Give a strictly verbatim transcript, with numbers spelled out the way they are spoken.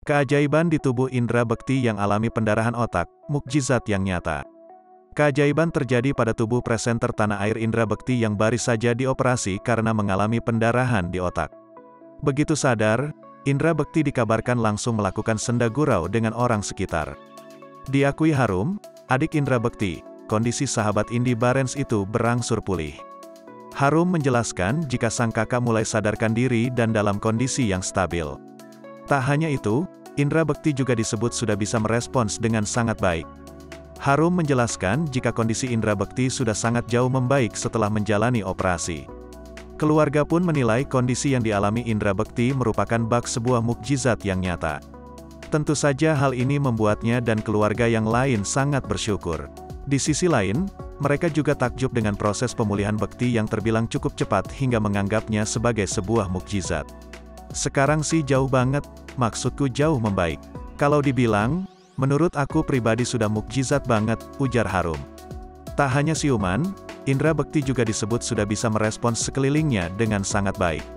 Keajaiban di tubuh Indra Bekti yang alami pendarahan otak, mukjizat yang nyata. Keajaiban terjadi pada tubuh presenter tanah air Indra Bekti yang baru saja dioperasi karena mengalami pendarahan di otak. Begitu sadar, Indra Bekti dikabarkan langsung melakukan senda gurau dengan orang sekitar. Diakui harum, adik Indra Bekti, kondisi sahabat Indi Barens itu berangsur pulih. Harum menjelaskan jika sang kakak mulai sadarkan diri dan dalam kondisi yang stabil. Tak hanya itu, Indra Bekti juga disebut sudah bisa merespons dengan sangat baik. Harum menjelaskan jika kondisi Indra Bekti sudah sangat jauh membaik setelah menjalani operasi. Keluarga pun menilai kondisi yang dialami Indra Bekti merupakan bak sebuah mukjizat yang nyata. Tentu saja hal ini membuatnya dan keluarga yang lain sangat bersyukur. Di sisi lain, mereka juga takjub dengan proses pemulihan Bekti yang terbilang cukup cepat hingga menganggapnya sebagai sebuah mukjizat. Sekarang sih jauh banget, maksudku jauh membaik. Kalau dibilang, menurut aku pribadi sudah mukjizat banget, ujar Harum. Tak hanya siuman, Indra Bekti juga disebut sudah bisa merespons sekelilingnya dengan sangat baik.